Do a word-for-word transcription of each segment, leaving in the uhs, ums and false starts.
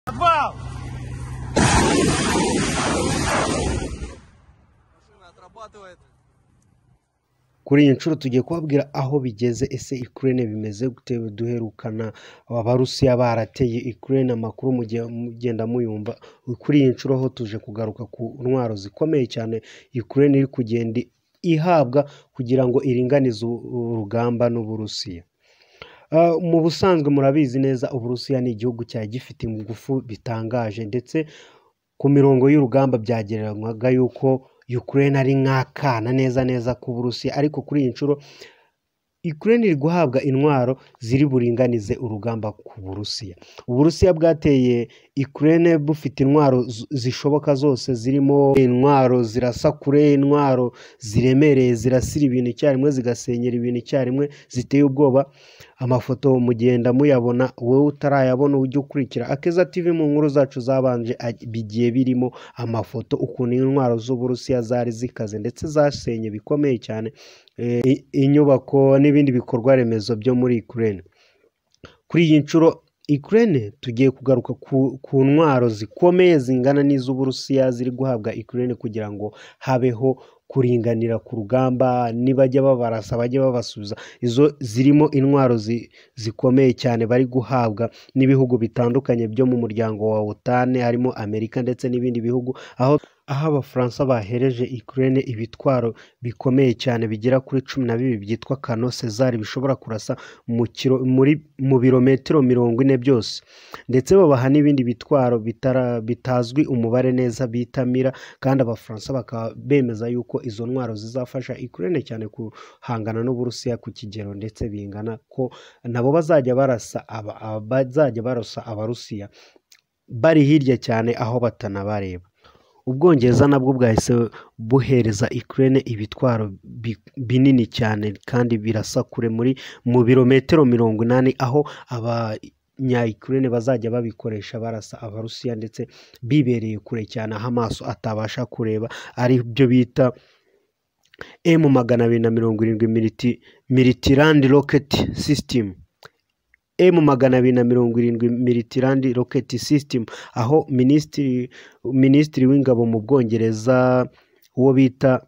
Подвал! Машина отрабатывает. Kuri iyi nshuro tugiye kubabwira aho bigeze, ese Ukraine bimeze gute. Duherukana abarusiya barateye Ukraine, amakuru mugenda muyumva. Kuri iyi nshuro ho tuje kugaruka ku ntwaro zikomeye cyane Ukraine iri kugenda ihabwa kugira ngo iringanize urugamba n'Uburusiya. Uh, mu busanzwe murabizi neza Uburusiya ni igihugu cya gifite ingufu bitangaje, ndetse ku mirongo y'urugamba byagereranywaga yuko Ukraine ari nk'akana neza neza ku Burusiya, ariko kuri iyi nshuro Ukraine iri guhabwa intwaro ziri buringanize urugamba ku Burusiya. Uburusiya bwateye Ukraine bufite intwaro zishoboka zose, zirimo intwaro zirasa kure, intwaro ziremereye zirasira ibintu icyarimwe, zigasenyera ibintu icyarimwe, ziteye ubwoba. Amafoto mugenda muyabona, wowe utarayabona ujye ukurikira Akeza T V mu nkuru zacu zabanje, bigiye birimo amafoto ukuntu intwaro z'Uburusiya zari zikaze ndetse zasenye bikomeye cyane e, inyubako n'ibindi bikorwa remezo byo muri Ukraine. Kuri iyi nshuro Ukraine tugiye kugaruka ku, ku ntwaro zikomeye zingana n'iz'Uburusiya ziri guhabwa Ukraine kugira ngo habeho kuringanira ku rugamba, nibajya babarasa bajye babasubiza. Izo zirimo intwaro zi, zikomeye cyane bari guhabwa n'ibihugu bitandukanye byo mu muryango wa OTAN, harimo Amerika ndetse n'ibindi bihugu, aho aho Abafaransa bahereje Ukraine ibitwaro bikomeye cyane bigera kuri cumi na bibiri byitwa Canon Caesar, bishobora kurasa mu kiro, muri mu birometero mirongo ine byose, ndetse babaha n'ibindi bitwaro bitara bitazwi umubare neza bita Mira, kandi Abafaransa bakaba bemeza yuko izo ntwaro zizafasha Ukraine cyane kuhangana n'Uburusiya ku kigero ndetse bingana ko nabo bazajya barasa aba bazajya barasa Abarusiya bari hirya cyane aho batanabareba. Ubwongereza nabwo bwahise buhereza Ukraine ibitwaro binini cyane kandi birasa kure muri mu birometero mirongo inani, aho abanya Ukraine bazajya babikoresha barasa Abarusiya ndetse bibereye kure cyane aho amaso atabasha kureba, ari byo bita M magana abiri na mirongo irindwi Military Rocket System. M magana abiri na mirongo irindwi Military Rocket System, aho minisitiri minisitiri w'ingabo mu Bwongereza uwo bita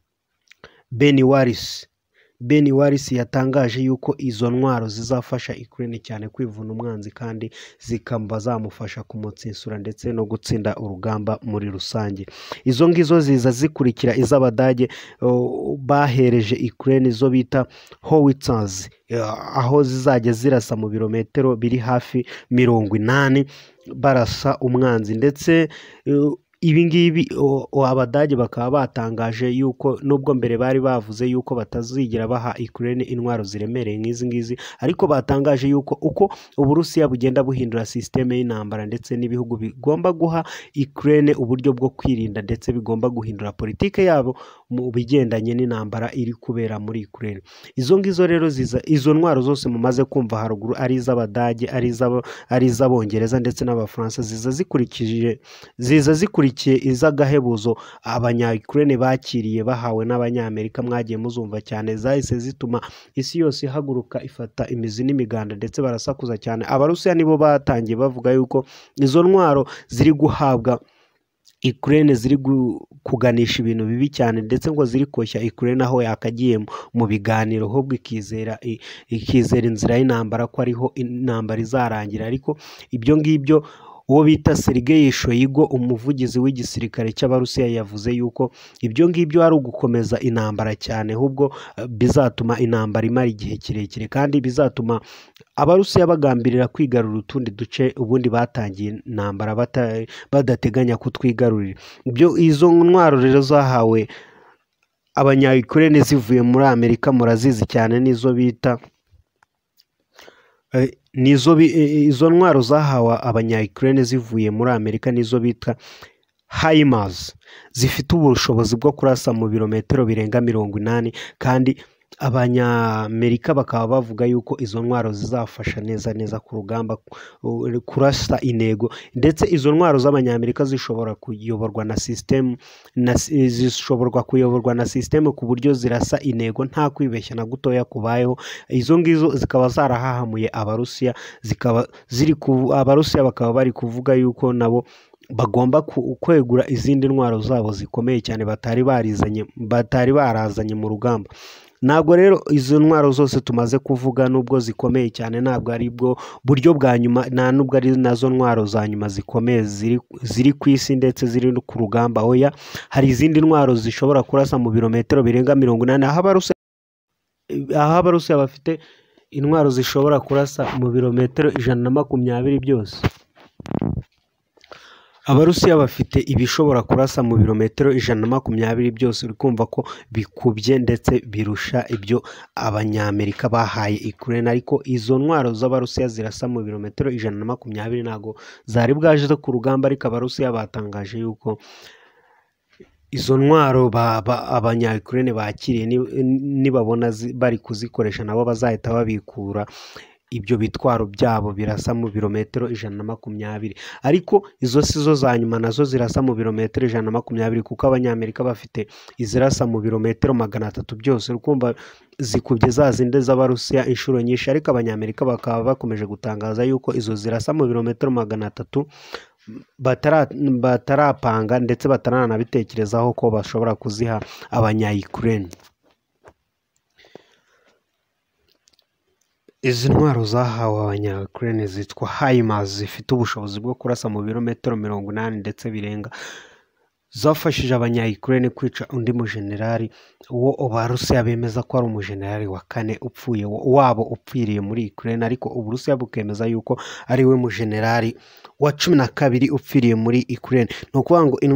Ben Wallace Ben Wallace yatangaje yuko izo ntwaro zizafasha Ukraine cyane kwivuna umwanzi, kandi zikamba zamufasha kumutsinsura ndetse no gutsinda urugamba muri rusange. Izo ngizo ziza zikurikira iz'Abadage uh, bahereje Ukraine izo bita Howitzers, uh, aho zizajya zirasa mu birometero biri hafi mirongo inani barasa umwanzi, ndetse uh, ibi ngibi Abadage bakaba batangaje yuko nubwo mbere bari bavuze yuko batazigera baha Ukraine intwaro ziremereye nk'izi ngizi, ariko batangaje yuko uko Uburusiya bugenda buhindura systeme y'intambara ndetse n'ibihugu bigomba guha Ukraine uburyo bwo kwirinda, ndetse bigomba guhindura politike yabo mu bigendanye n'intambara iri kubera muri Ukraine. Izo ngizo rero ziza izo ntwaro zose mumaze kumva haruguru, ari iz'Abadage, ari iz'abo ari iz'Abongereza ndetse n'Abafaransa, ziza zikurikije ziza zikurikije iz'agahebuzo abanya Ukraine bakiriye bahawe n'Abanyamerika, mwagiye muzumva cyane, zahise zituma isi yose ihaguruka ifata imizi n'imiganda ndetse barasakuza cyane. Abarusiya nibo batangiye bavuga yuko izo ntwaro ziri guhabwa Ukraine ziri kuganisha ibintu bibi cyane, ndetse ngo ziri koshya Ukraine aho yakagiye mu biganiro, ahubwo ikizera ikizera inzira y'intambara ko ariho intambara izarangira. Ariko ibyo ngibyo uwo bita Sergei Shoigu, umuvugizi w'igisirikare cy'Abarusiya, yavuze yuko ibyo ngibyo ari ugukomeza intambara cyane, ahubwo bizatuma intambara imara igihe kirekire, kandi bizatuma Abarusiya bagambirira kwigarurira utundi duce ubundi batangiye intambara badateganya kutwigarurira. Ibyo izo ntwaro rero zahawe abanya Ukraine zivuye muri Amerika murazizi cyane, nizo bita nizo izo ntwaro zahawe abanya Ukraine zivuye muri Amerika nizo bita HIMARS, zifite ubushobozi bwo kurasa mu birometero birenga mirongo inani, kandi abanyamerika bakaba bavuga yuko izo ntwaro zizafasha neza neza ku rugamba kurasa intego, ndetse izo ntwaro z'abanyamerika zishobora kuyoborwa na sisitemu zishobora kuyoborwa na sisitemu ku buryo zirasa intego nta kwibeshya na gutoya kubayeho. Izo ngizo zikaba zarahahamuye abarusiya, zikaba ziri abarusiya bakaba bari kuvuga yuko nabo bagomba kwegura izindi ntwaro zabo zikomeye cyane batari barizanye batari barazanye mu rugamba. Ntabwo rero izo ntwaro zose tumaze kuvuga nubwo zikomeye cyane ntabwo ari bwo buryo bwa nyuma, nta nubwo ari nazo ntwaro za nyuma zikomeye ziri ziri ku isi ndetse ziri ku rugamba. Oya, hari izindi ntwaro zishobora kurasa mu birometero birenga mirongo inani, aho abarusiya bafite intwaro zishobora kurasa mu birometero ijana na makumyabiri byose. Abarusiya bafite ibishobora kurasa mu birometero ijana na makumyabiri byose, uri kumva ko bikubye ndetse birusha ibyo abanyamerika bahaye Ukraine. Ariko izo ntwaro z'abarusiya zirasa mu birometero ijana na makumyabiri ntabwo zari bwaje ku rugamba, ariko abarusiya batangaje yuko izo ntwaro abanya Ukraine bakiriye nibabona bari kuzikoresha nabo bazahita babikura ibyo bitwaro byabo birasa mu birometero ijana na makumyabiri. Ariko izo si zo za nyuma, nazo zirasa mu birometero ijana na makumyabiri, kuko abanyamerika bafite izirasa mu birometero magana atatu byose, ukumva zikubye za zindi z'abarusiya inshuro nyinshi. Ariko abanyamerika bakaba bakomeje gutangaza yuko izo zirasa mu birometero magana atatu batarapanga ndetse bataranabitekerezaho ko bashobora kuziha abanya Ukraine. Izi ntwaro zahawe abanya Ukraine zitwa HIMARS, zifite ubushobozi bwo kurasa mu birometero mirongo inani ndetse birenga, zafashije abanya Ukraine kwica undi mujenerali uwo Abarusiya bemeza ko ari umujenerali wa kane upfuye wabo upfiriye muri Ukraine, ariko Uburusiya bukemeza yuko ari we mujenerali wa cumi na kabiri upfiriye muri Ukraine. Ni ukuvuga ngo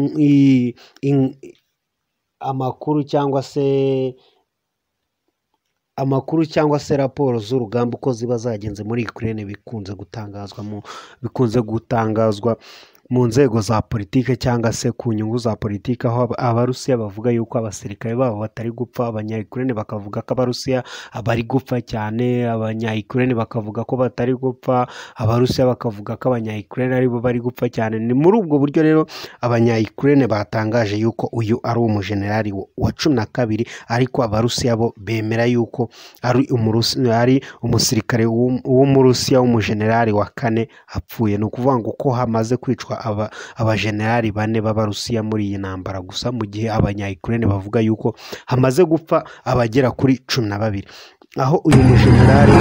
amakuru cyangwa se amakuru cyangwa se raporo z'urugamba uko ziba zagenze muri Ukraine bikunze gutangazwa mu bikunze gutangazwa mu nzego za politike cyangwa se ku nyungu za politike, aho abarusiya bavuga yuko abasirikare babo batari gupfa, abanya Ukraine bakavuga ko abarusiya bari gupfa cyane, abanya Ukraine bakavuga ko batari gupfa, abarusiya bakavuga ko abanya Ukraine aribo bari gupfa cyane. Ni muri ubwo buryo rero abanya Ukraine batangaje yuko uyu ari umujenerali wa cumi na kabiri, ariko abarusiya bo bemera yuko ari ari umusirikare w'umurusiya w'umujenerali wa kane apfuye. Ni ukuvuga ngo ko hamaze kwicwa aba abajenerali bane b'abarusiya muri iyi ntambara gusa, mu gihe abanya Ukraine bavuga yuko hamaze gupfa abagera kuri cumi na babiri. Aho uyu mujenerali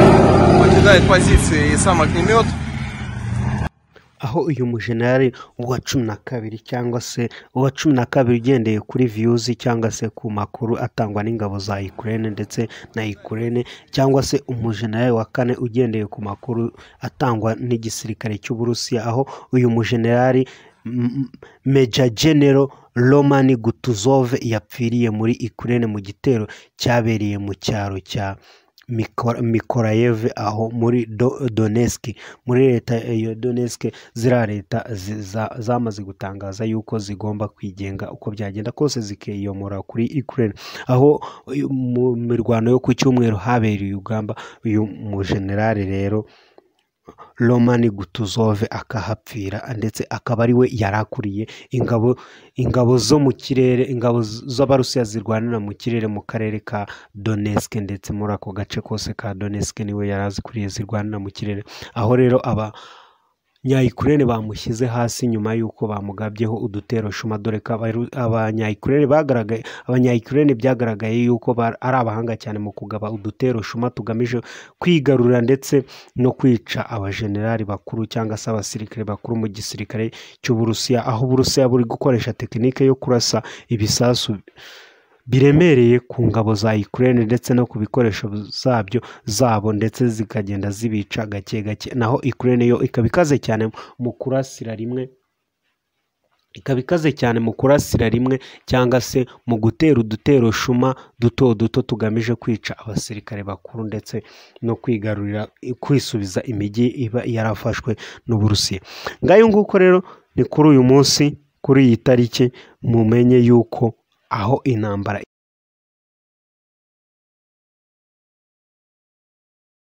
aho uyu mujenerali wa cumi na kabiri cyangwa se uwa cumi na kabiri ugendeye kuri views cyangwa se ku makuru atangwa n'ingabo za Ukraine ndetse na Ukraine, cyangwa se umujenerali wa kane ugendeye ku makuru atangwa n'igisirikare cy'Uburusiya, aho uyu mujenerali Major General Roman Gutuzov yapfiriye muri Ukraine mu gitero cyabereye mu cyaro cya Mykolaiv aho muri Donetsk, muri leta ya Donetsk. Zira leta zamaze gutangaza yuko zigomba kwigenga uko byagenda kose zikiyomora kuri Ukraine, aho mu mirwano yo ku cyumweru habereye urugamba uyu mujenerali rero Roman Gutuzov akahapfira, ndetse akaba ari we yarakuriye ingabo ingabo zo mu kirere, ingabo z'abarusiya zirwanira mu kirere mu karere ka Donetsk, ndetse muri ako gace kose ka Donetsk niwe yarazikuriye zirwanira mu kirere. Aho rero aba nya Ukraine bamushyize hasi nyuma yuko bamugabyeho udutero shuma, dore ko abanya Ukraine bagaragaye abanya Ukraine byagaragaye yuko ari abahanga cyane mu kugaba udutero shuma tugamije kwigarurira ndetse no kwica abajenerali bakuru cyangwa se abasirikare bakuru mu gisirikare cy'Uburusiya, aho Uburusiya buri gukoresha tekinike yo kurasa ibisasu biremereye ku ngabo za Ukraine ndetse no ku bikoresho zabyo zabo, ndetse zikagenda zibica gake gake. Naho Ukraine yo ikaba ikaze cyane mu kurasira rimwe ikaba ikaze cyane mu kurasira rimwe cyangwa se mu gutera udutero shuma duto duto tugamije kwica abasirikare bakuru ndetse no kwigarurira kwisubiza imijyi iba yarafashwe n'Uburusiya. Ngayo nguko rero ni kuri uyu munsi, kuri iyi tariki, mumenye yuko aho intambara